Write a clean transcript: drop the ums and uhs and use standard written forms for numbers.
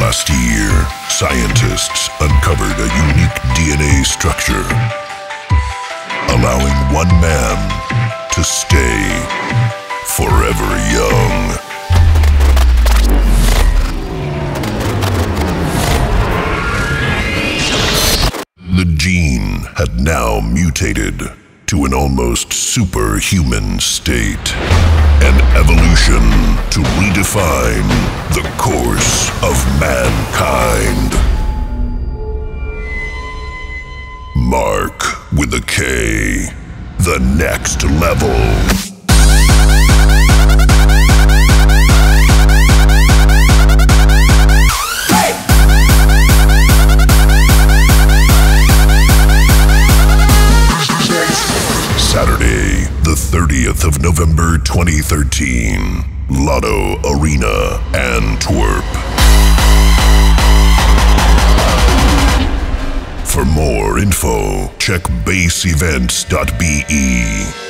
Last year, scientists uncovered a unique DNA structure, allowing one man to stay forever young. The gene had now mutated to an almost superhuman state, an evolution to redefine the course of mankind. Mark with a K, the next level. Saturday, the 30th of November 2013, Lotto Arena, Antwerp. For more info, check baseevents.be.